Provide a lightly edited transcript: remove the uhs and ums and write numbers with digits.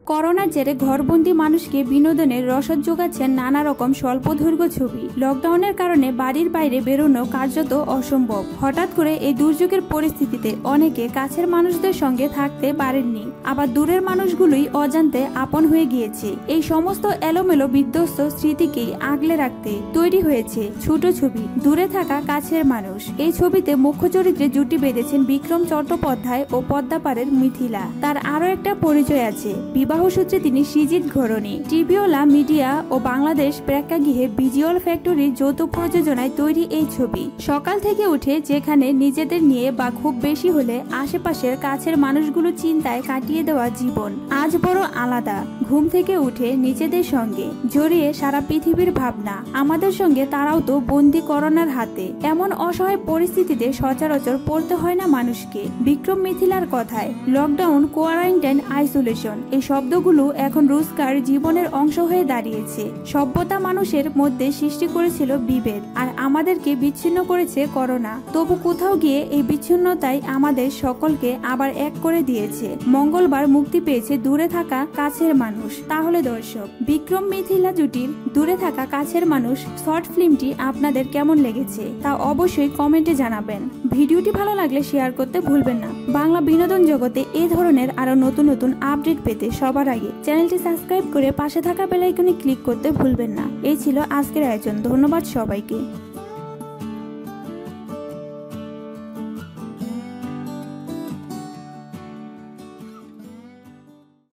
করোনার জেরে ঘরবন্দি মানুষকে বিনোদনের রসদ যোগাচ্ছেন নানা রকম স্বল্পদৈর্ঘ্য ছবি। লকডাউনের কারণে বাড়ির বাইরে বেরোনো কার্যত অসম্ভব। হঠাৎ করে এই দুর্যোগের পরিস্থিতিতে অনেকে কাছের মানুষদের সঙ্গে থাকতে পারেননি, আবার দূরের মানুষগুলোই অজান্তে আপন হয়ে গিয়েছে। এই সমস্ত এলোমেলো বিধ্বস্ত স্মৃতিকেই আগলে রাখতে তৈরি হয়েছে ছোট ছবি দূরে থাকা কাছের মানুষ। এই ছবিতে মুখ্য চরিত্রে জুটি বেঁধেছেন বিক্রম চট্টোপাধ্যায় ও পদ্মাপাড়ের মিথিলা। তার আরো একটা পরিচয় আছে, বিবাহ সূত্রে তিনি সৃজিত ঘরণী। টিভিওলা মিডিয়া ও বাংলাদেশ প্রেক্ষাগৃহে ভিজুয়াল ফ্যাক্টরির যৌথ প্রযোজনায় তৈরি এই ছবি। সকাল থেকে উঠে যেখানে নিজেদের নিয়ে বা খুব বেশি হলে আশেপাশের কাছের মানুষগুলো চিন্তায় কাটিয়ে দেওয়া জীবন আজ বড় আলাদা। ঘুম থেকে উঠে নিজেদের সঙ্গে জড়িয়ে সারা পৃথিবীর ভাবনা। আমাদের সঙ্গে তারাও তো বন্দি করোনার হাতে। এমন অসহায় পরিস্থিতিতে সচরাচর পড়তে হয় না মানুষকে। বিক্রম মিথিলার কথায় লকডাউন, কোয়ারেন্টাইন, আইসোলেশন এই শব্দগুলো এখন রোজকার জীবনের অংশ হয়ে দাঁড়িয়েছে। সভ্যতা মানুষের মধ্যে সৃষ্টি করেছিল বিভেদ, আর আমাদেরকে বিচ্ছিন্ন করেছে করোনা। তবু কোথাও গিয়ে এই বিচ্ছিন্নতাই আমাদের সকলকে আবার এক করে দিয়েছে। মঙ্গলবার মুক্তি পেয়েছে দূরে থাকা কাছের মানুষ। তাহলে দর্শক, বিক্রম মিথিলা জুটির দূরে থাকা কাছের মানুষ শর্ট ফিল্মটি আপনাদের কেমন লেগেছে তা অবশ্যই কমেন্টে জানাবেন। ভিডিওটি ভালো লাগলে শেয়ার করতে ভুলবেন না। বাংলা বিনোদন জগতে এই ধরনের আরো নতুন নতুন আপডেট পেতে সবার আগে চ্যানেলটি সাবস্ক্রাইব করে পাশে থাকা বেল আইকনে ক্লিক করতে ভুলবেন না। এই ছিল আজকের আয়োজন। ধন্যবাদ সবাইকে।